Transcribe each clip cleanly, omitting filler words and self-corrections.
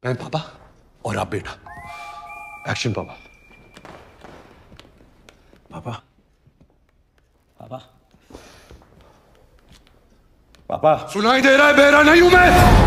मैं पापा और आप बेटा। एक्शन पापा। पापा पापा पापा सुनाई दे रहा है? बेरा नहीं हूं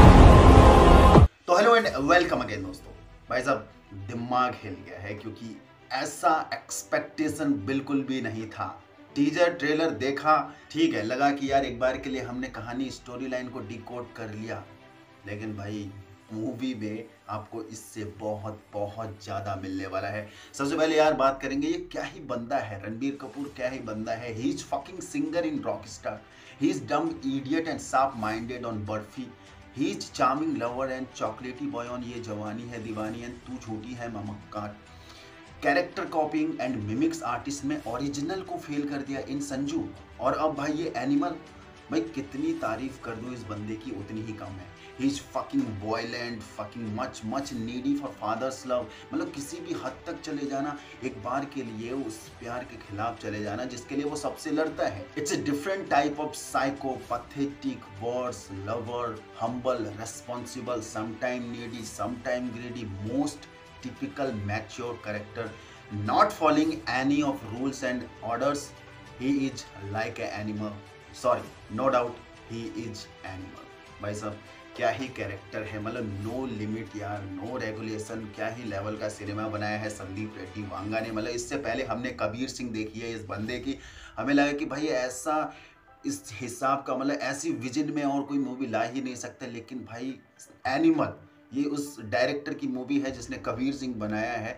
मैं। तो हेलो एंड वेलकम अगेन दोस्तों। भाई साहब दिमाग हिल गया है क्योंकि ऐसा एक्सपेक्टेशन बिल्कुल भी नहीं था। टीजर ट्रेलर देखा, ठीक है, लगा कि यार एक बार के लिए हमने कहानी स्टोरी लाइन को डिकोड कर लिया, लेकिन भाई मूवी में आपको इससे बहुत बहुत ज़्यादा मिलने वाला है। सबसे पहले यार बात करेंगे ये क्या ही बंदा है, रणबीर कपूर क्या ही बंदा है। He is fucking singer in Rockstar, he is dumb idiot and sharp minded on Barfi, he is charming lover and chocolatey boy on Yeh Jawaani Hai Deewani and तू छोटी है ममक्कार। Character copying and mimics artist में ओरिजिनल को फेल कर दिया इन संजू, और अब भाई ये एनिमल। भाई कितनी तारीफ कर दूं इस बंदे की उतनी ही कम है। He is fucking violent, fucking much much needy for father's love. मतलब किसी भी हद तक चले जाना, एक बार के लिए उस प्यार के खिलाफ चले जाना जिसके लिए वो सबसे लड़ता है। It's a different type of psycho, pathetic, worse, lover, humble, responsible, sometime needy, sometime greedy, most typical mature character, not following any of rules and orders. He is like an animal. Sorry, no doubt he is animal. भाई साहब क्या ही character है, मतलब no limit यार, no regulation. क्या ही level का cinema बनाया है संदीप रेड्डी वांगा ने। मतलब इससे पहले हमने कबीर सिंह देखी है इस बंदे की, हमें लगा कि भाई ऐसा इस हिसाब का, मतलब ऐसी विजन में और कोई मूवी ला ही नहीं सकता, लेकिन भाई एनिमल ये उस डायरेक्टर की मूवी है जिसने कबीर सिंह बनाया है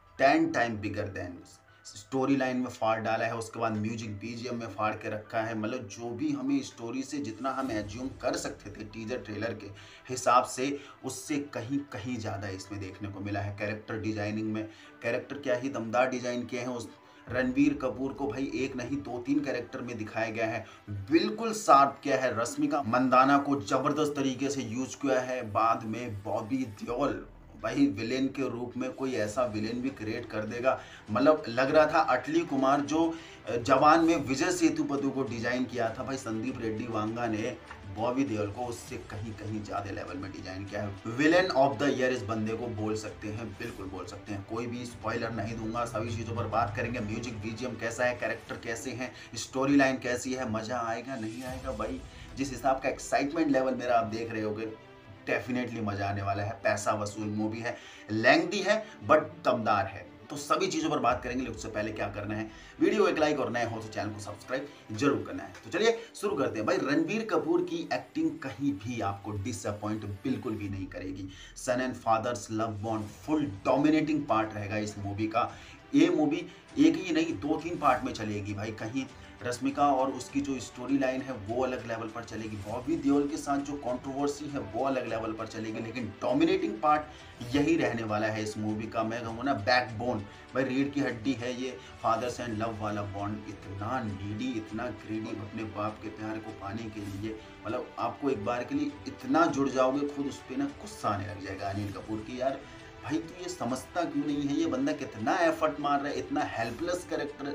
10 time bigger than. Story line में फाड़ डाला है, उसके बाद म्यूजिक बीजीएम में फाड़ के रखा है। मतलब जो भी हमें स्टोरी से जितना हम एज्यूम कर सकते थे टीजर ट्रेलर के हिसाब से, उससे कहीं कहीं ज़्यादा इसमें देखने को मिला है। कैरेक्टर डिजाइनिंग में कैरेक्टर क्या ही दमदार डिजाइन किए हैं। उस रणबीर कपूर को भाई एक नहीं 2-3 कैरेक्टर में दिखाया गया है, बिल्कुल शार्प किया है। रश्मिका मंदाना को जबरदस्त तरीके से यूज किया है। बाद में बॉबी देओल भाई विलेन के रूप में कोई ऐसा विलेन भी क्रिएट कर देगा। मतलब लग रहा था अटली कुमार जो जवान में विजय सेतुपति को डिजाइन किया था, भाई संदीप रेड्डी वांगा ने बॉबी देओल को उससे कहीं कहीं ज्यादा लेवल में डिजाइन किया है। विलेन ऑफ द ईयर इस बंदे को बोल सकते हैं, बिल्कुल बोल सकते हैं। कोई भी स्पॉइलर नहीं दूंगा, सभी चीजों पर बात करेंगे। म्यूजिक बीजीएम कैसा है, कैरेक्टर कैसे हैं, स्टोरी लाइन कैसी है, मजा आएगा नहीं आएगा। भाई जिस हिसाब का एक्साइटमेंट लेवल मेरा आप देख रहे होगे, डेफिनेटली मजा आने वाला है। पैसा वसूल मूवी है, लेंथी है बट दमदार है। तो सभी चीजों पर बात करेंगे, लेकिन उससे पहले क्या करना है, वीडियो एक लाइक और नए हो तो चैनल को सब्सक्राइब जरूर करना है। तो चलिए शुरू करते हैं। भाई रणबीर कपूर की एक्टिंग कहीं भी आपको डिसअपॉइंट बिल्कुल भी नहीं करेगी। Son and father's love bond full dominating part रहेगा इस मूवी का। ये मूवी एक ही नहीं 2-3 पार्ट में चलेगी भाई। कहीं रश्मिका और उसकी जो स्टोरी लाइन है वो अलग लेवल पर चलेगी, बॉबी देओल के साथ जो कंट्रोवर्सी है वो अलग लेवल पर चलेगी, लेकिन डोमिनेटिंग पार्ट यही रहने वाला है इस मूवी का। मैं कहूँगा ना बैकबोन, भाई रीढ़ की हड्डी है ये फादर्स एंड लव वाला बॉन्ड। इतना नीडी, इतना ग्रीडी अपने बाप के प्यार को पाने के लिए, मतलब आपको एक बार के लिए इतना जुड़ जाओगे खुद उस पर ना गुस्सा आने लग जाएगा अनिल कपूर की। यार भाई तू ये समझता क्यों नहीं है, ये बंदा कितना एफर्ट मार रहा है, इतना हेल्पलेस कैरेक्टर।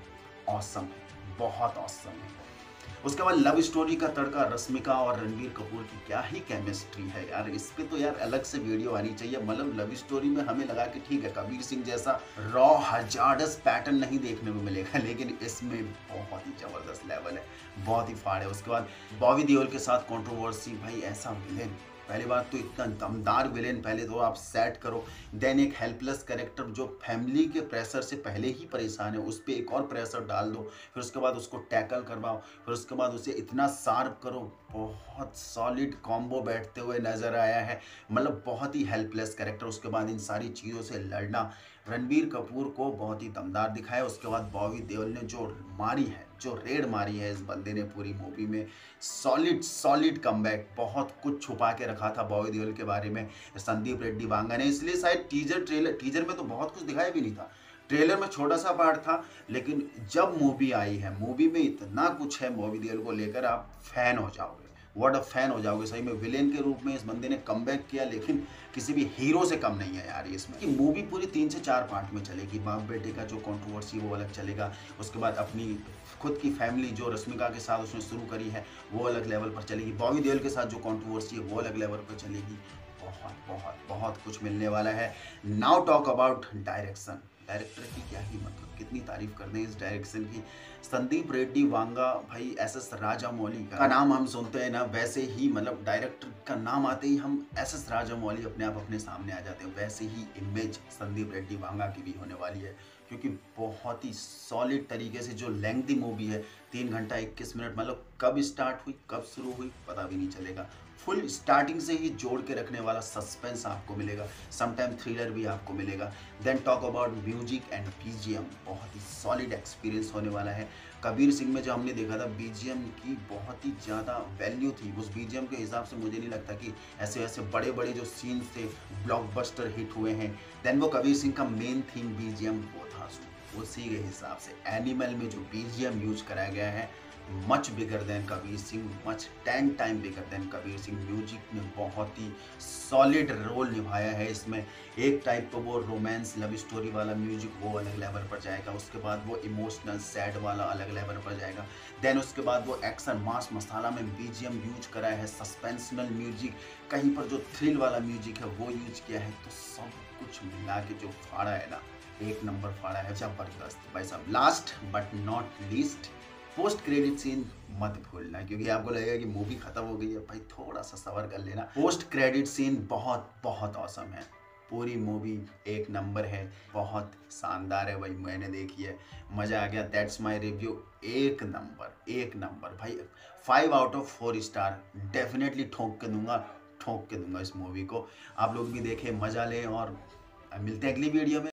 ऑसम है, बहुत ऑसम है। उसके बाद लव स्टोरी का तड़का, रश्मिका और रणबीर कपूर की क्या ही केमिस्ट्री है यार। इस पे तो यार अलग से वीडियो आनी चाहिए। मतलब लव स्टोरी में हमें लगा कि ठीक है कबीर सिंह जैसा रॉ हजार्डस पैटर्न नहीं देखने को मिलेगा, लेकिन इसमें बहुत ही जबरदस्त लेवल है, बहुत ही फाड़ है। उसके बाद बॉबी देओल के साथ कंट्रोवर्सी, भाई ऐसा विलेन, पहली बात तो इतना दमदार विलेन पहले तो आप सेट करो, देन एक हेल्पलेस कैरेक्टर जो फैमिली के प्रेशर से पहले ही परेशान है, उस पर एक और प्रेशर डाल दो, फिर उसके बाद उसको टैकल करवाओ, फिर उसके बाद उसे इतना शार्प करो। बहुत सॉलिड कॉम्बो बैठते हुए नज़र आया है, मतलब बहुत ही हेल्पलेस कैरेक्टर। उसके बाद इन सारी चीज़ों से लड़ना रणबीर कपूर को बहुत ही दमदार दिखाया। उसके बाद बॉबी देओल ने जो मारी है, जो रेड मारी है इस बंदे ने पूरी मूवी में, सॉलिड कमबैक। बहुत कुछ छुपा के रखा था बॉबी देओल के बारे में संदीप रेड्डी वांगा ने, इसलिए शायद टीजर में तो बहुत कुछ दिखाया भी नहीं था। ट्रेलर में छोटा सा पार्ट था, लेकिन जब मूवी आई है, मूवी में इतना कुछ है बॉबी देओल को लेकर, आप फैन हो जाओगे, व्हाट अ फैन हो जाओगे। सही में विलेन के रूप में इस बंदे ने कमबैक किया, लेकिन किसी भी हीरो से कम नहीं है यार इसमें। कि मूवी पूरी 3 से 4 पार्ट में चलेगी। बाप बेटे का जो कंट्रोवर्सी वो अलग चलेगा, उसके बाद अपनी खुद की फैमिली जो रश्मिका के साथ उसने शुरू करी है वो अलग लेवल पर चलेगी, बॉबी देओल के साथ जो कंट्रोवर्सी है वो अलग लेवल पर चलेगी। बहुत बहुत बहुत कुछ मिलने वाला है। Now talk about direction. Director की क्या ही मतलब, कितनी तारीफ कर दें इस डायरेक्शन की। संदीप रेड्डी वांगा, भाई एसएस राजामौली का नाम हम सुनते हैं ना, वैसे ही मतलब डायरेक्टर का नाम आते ही हम एसएस राजामौली अपने आप अपने सामने आ जाते हैं। वैसे ही इमेज संदीप रेड्डी वांगा की भी होने वाली है, क्योंकि बहुत ही सॉलिड तरीके से जो लेंथी मूवी है, 3 घंटा 21 मिनट, मतलब कब स्टार्ट हुई कब शुरू हुई पता भी नहीं चलेगा। फुल स्टार्टिंग से ही जोड़ के रखने वाला सस्पेंस आपको मिलेगा, समटाइम थ्रिलर भी आपको मिलेगा। Then talk about music and BGM, बहुत ही सॉलिड एक्सपीरियंस होने वाला है। कबीर सिंह में जो हमने देखा था बीजीएम की बहुत ही ज़्यादा वैल्यू थी, उस बीजीएम के हिसाब से मुझे नहीं लगता कि ऐसे ऐसे बड़े बड़े जो सीन्स थे ब्लॉकबस्टर हिट हुए हैं। देन वो कबीर सिंह का मेन थीम बीजीएम वो था, उसी के हिसाब से एनिमल में जो बीजीएम यूज कराया गया है much bigger than Kabir Singh, much 10 time bigger than Kabir Singh. Music ने बहुत ही सॉलिड रोल निभाया है इसमें। एक टाइप तो वो रोमांस लव स्टोरी वाला म्यूजिक वो अलग लेवल पर जाएगा, उसके बाद वो इमोशनल सैड वाला अलग लेवल पर जाएगा। देन उसके बाद वो एक्शन मास मसाला में बीजीएम यूज करा है, सस्पेंशनल म्यूजिक, कहीं पर जो थ्रिल वाला म्यूजिक है वो यूज किया है। तो सब कुछ मिला के जो फाड़ा है ना, एक नंबर फाड़ा है, जबरदस्त भाई साहब। Last but not least, post credit scene मत भूलना, क्योंकि आपको लगेगा कि मूवी खत्म हो गई है, भाई थोड़ा सा सबर कर लेना। पोस्ट क्रेडिट सीन बहुत बहुत औसम है, पूरी मूवी एक नंबर है, बहुत शानदार है भाई, मैंने देखी है, मज़ा आ गया। दैट्स माय रिव्यू, एक नंबर भाई, 5 आउट ऑफ 4 स्टार डेफिनेटली ठोक के दूंगा इस मूवी को। आप लोग भी देखें, मज़ा लें, और मिलते हैं अगली वीडियो में।